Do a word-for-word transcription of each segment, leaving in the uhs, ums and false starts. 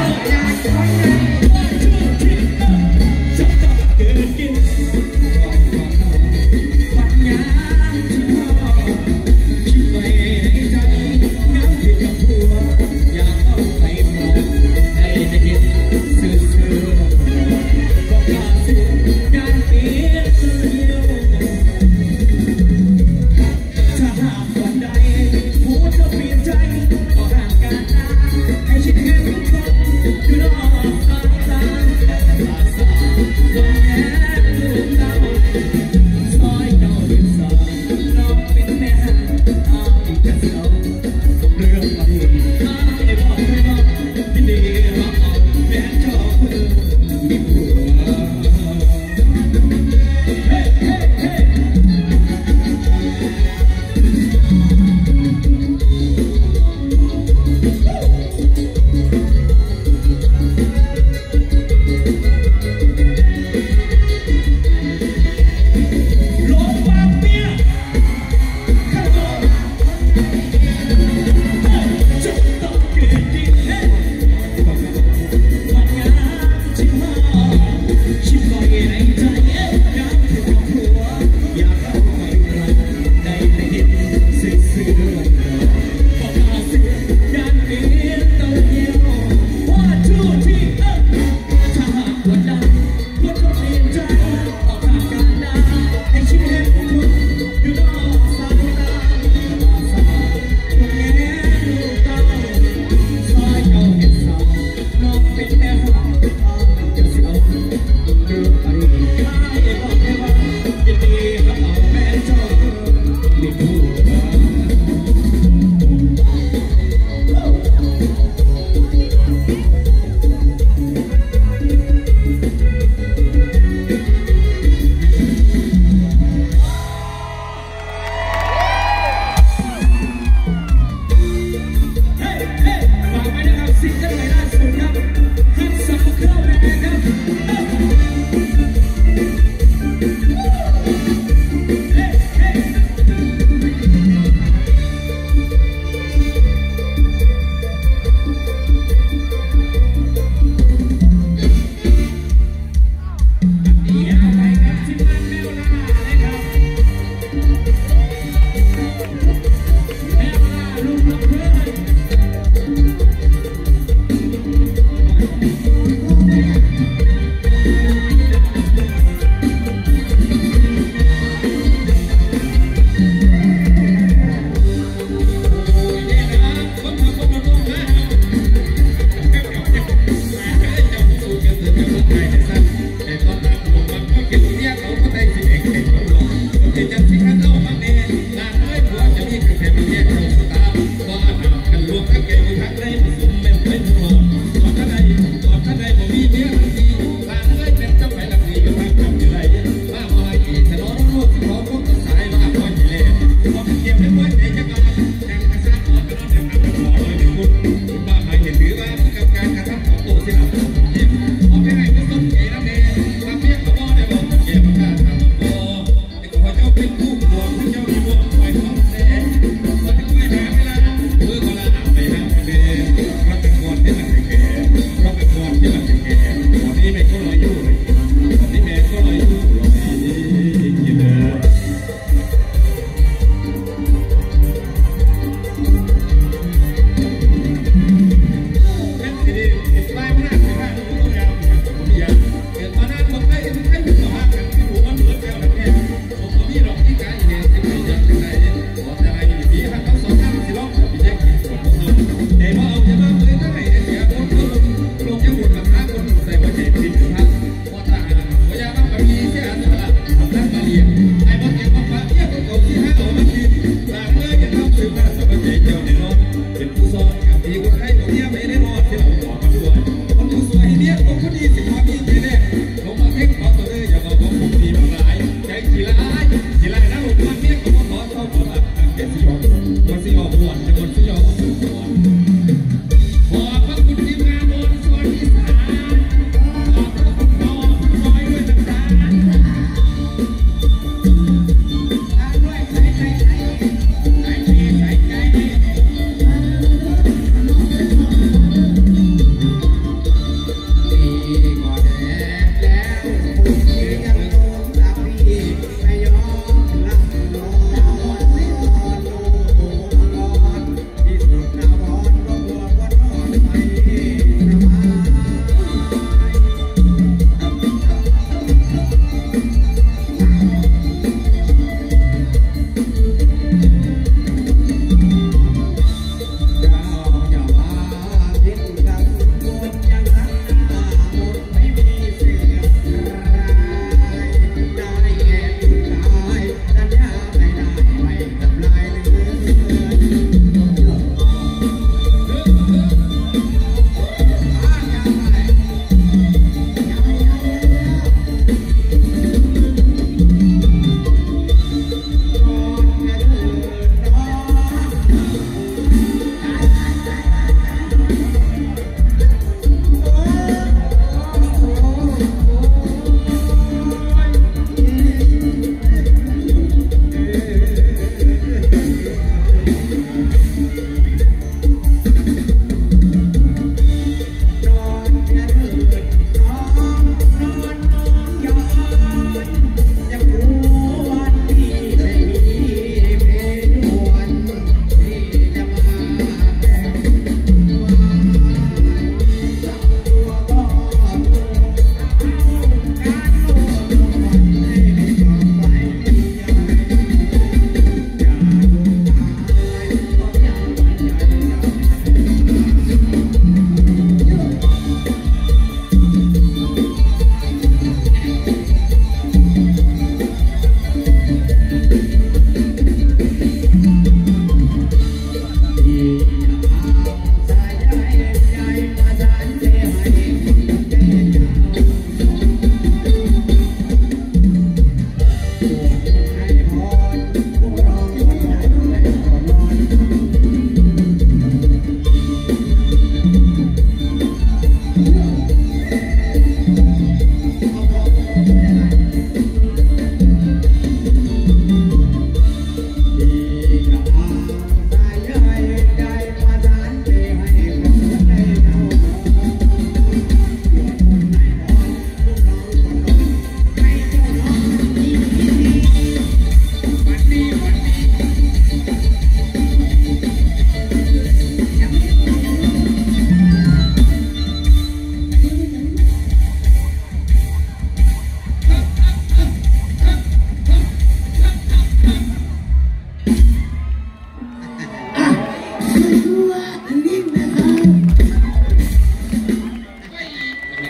เป็นผู้สอนกับดีกว่าใครตัวเนี้ยไม่ได้นอนที่เราบอกกันด้วย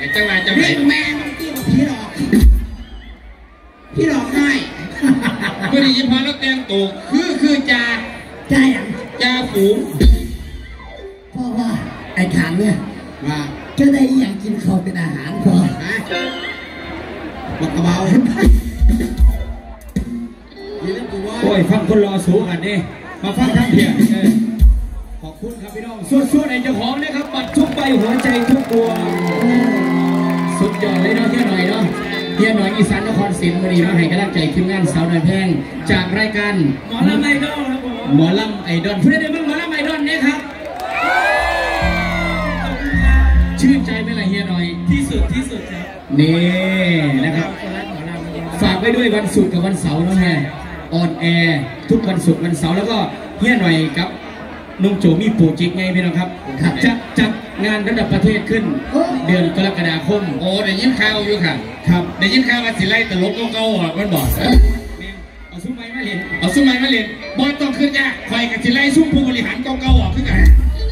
จังหวะจังหวะแม่มันตีกับพี่หลอกพี่หลอกง่ายพอดีพอแล้วแต่งตัวคือคือจ่าจ่าอย่างจ่าฝูงพ่อว่าไอ้ถามเนี่ยว่าจะได้อย่างกินข้าวเป็นอาหารพอฮะบอกกระเบาโอ้ยฟังคนรอสูงกันนี่มาฟังทั้งเพียงขอบคุณครับพี่น้องส่วนๆไอ้เจ้าของนะครับบัตรทุกใบหัวใจทุกตัวสุดยอดเลยเนาะเฮียหน่อยเนาะเฮียหน่อยอีสานนครศรีธรรมราชมาให้กำลังใจทีมงานสาวน้อยแพงจากรายการหมอลำไอดอลครับผมหมอลำไอดอลเพื่อนเดี๋ยวมึงหมอลำไอดอลเนี่ยครับชื่นใจไหมล่ะเฮียหน่อยที่สุดที่สุดครับนี่นะครับฝากไว้ด้วยวันศุกร์กับวันเสาร์นะฮะออนแอร์ทุกวันศุกร์วันเสาร์แล้วก็เฮียหน่อยกับนุ่งโจมีโปรเจกต์ไงพี่น้องครับจะจัดงานระดับประเทศขึ้นเดือนกรกฎาคมโอ้ได้ยินข่าวอยู่ค่ะครับได้ยินข่าวว่าสิไล่ตลกเก่าๆอ่ะมันบอกเอาซุ้มไม้มาเล่นเอาซุ้มไม้มาเล่นบอลต้องขึ้นยากคอยกับสิไล่ซุ้มผู้บริหารเก่าๆอ่ะขึ้นกัน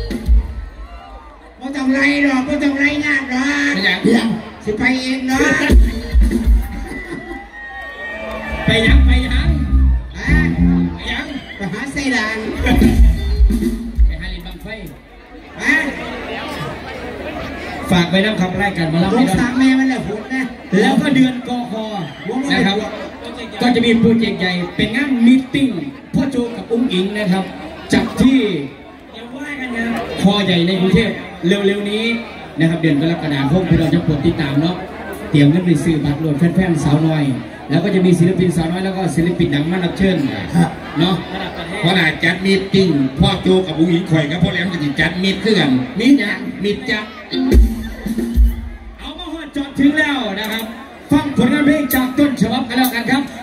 ไม่ต้องไล่หรอกไม่ต้องไล่งานหรอกไม่อยากสิไปเองเนาะไปยังไปยังไปยังไปหาไส้ด่างไปหาลินบังไฟฝากไปน้ำขับไล่กันมาแล้วไม่ต้องแม่มันแหละหุ่นนะแล้วก็เดือนกคนะครับก็จะมีโปรเจกต์ใหญ่เป็นงานมีตติ้งพ่อโจกับอุ้งอิงนะครับจัดที่คอใหญ่ในกรุงเทพเร็วๆนี้นะครับเดือนกรกฎาคมพี่เราจะปวดติดตามเนาะเตรียมเงินไปซื้อบัตรโหลดแฟนๆสาวน้อยแล้วก็จะมีศิลปินสาวน้อยแล้วก็ศิลปินดังมารับเชิญเนาะเพราะน่าจัดมีตติ้งพ่อโจกับอุ้งอิงข่อยกับพ่อแหลมก็จะจัดมีตขึ้นกันมีเนี่ยมีจัดเอามาฮอดจอดถึงแล้วนะครับฟังผลงานเพลงจากต้นฉบับกันแล้วกันครับ